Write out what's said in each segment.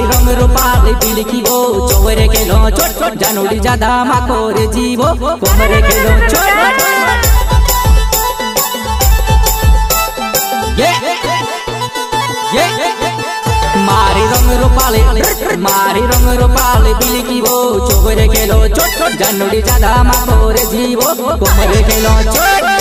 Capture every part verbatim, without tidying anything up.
रंग रूपाली बिलकी वो चोरे खेलो छोट छोट जानोड़ी ज्यादा माकोरे जीवो कोमरे खेलो छोट ये ये मारी रंग रूपाली मारी रंग रूपाली बिलकी वो चोरे खेलो छोट छोट जानोड़ी ज्यादा माकोरे जीवो कोमरे खेलो छोट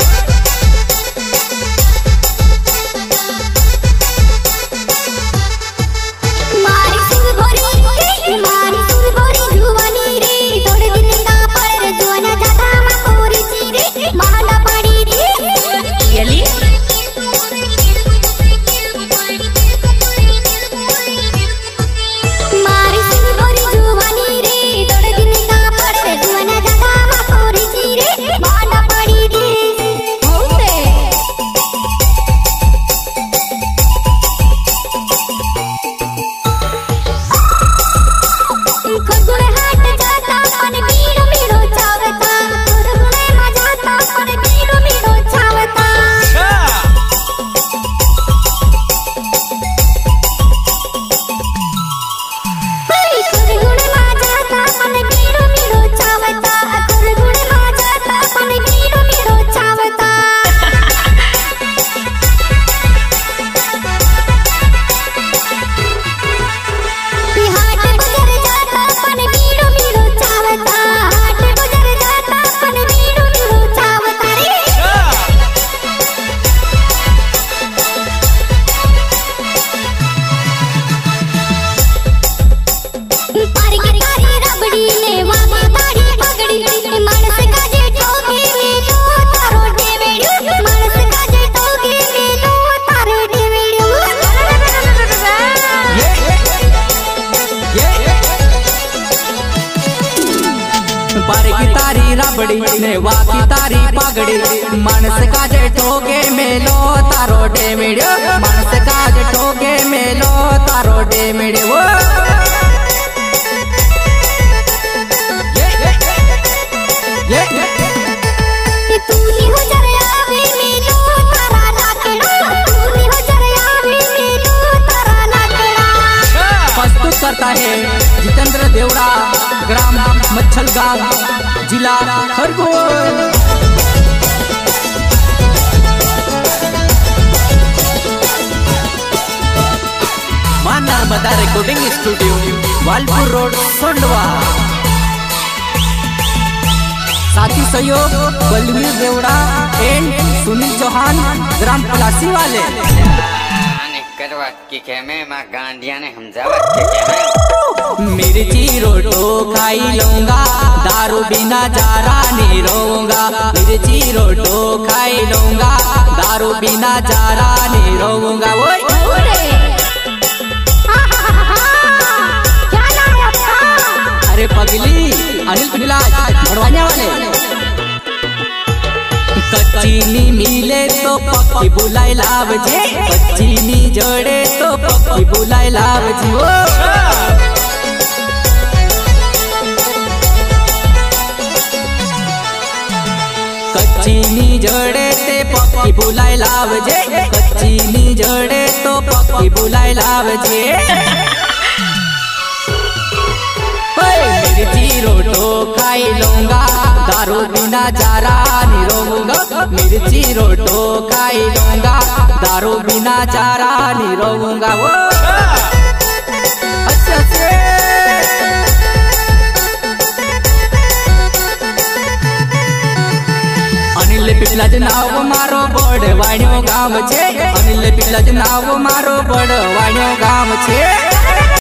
की तारी रबड़ी ने वाह की तारी पगड़ी मानस काजे ठोके मेलो तारो डेमिड़ो मानस काजे ठोके मेलो तारो डेमिड़ो वो ये ये ये तू ही हो जरे आवे मेलो तारा नाकड़ा तू ही हो जरे आवे मेलो तारा नाकड़ा प्रस्तुत करता है जितेंद्र देवड़ा ग्राम मच्छल गांव जिला Khargone. Maa Narmada recording studio Walpur road Sondwa. साथी सहयोग बलवीर देवड़ा एंड सुनील चौहान ग्राम पलासी वाले। की खेमे मां गांडिया ने हमजावत के खेमे मिर्ची रोटो खाई लूंगा दारू बिना जारा नहीं रहूंगा मिर्ची रोटो खाई लूंगा दारू बिना जारा नहीं रहूंगा वो अरे पगली अनिल पिलाज भड़वाने वाले कच्चीनी मिले तो पक्की बुलाई लाव जे कच्चीनी जोड़े तो पक्की बुलाई लाव जी वो कच्चीनी जोड़े ते पक्की बुलाई लाव जे कच्चीनी जोड़े तो पक्की बुलाई लाव जे मिर्ची रोटो खाई लूंगा दारू बिना जारा नहीं रहूंगा मिर्ची रोटो खाई लूंगा दारू बिना जारा नहीं रहूंगा वो अच्छा से अनिल पिपलाज नाव मारो बड़ वाण्यो गाम छे अनिल पिपलाज नाव मारो बड़ वाण्यो गाम छे।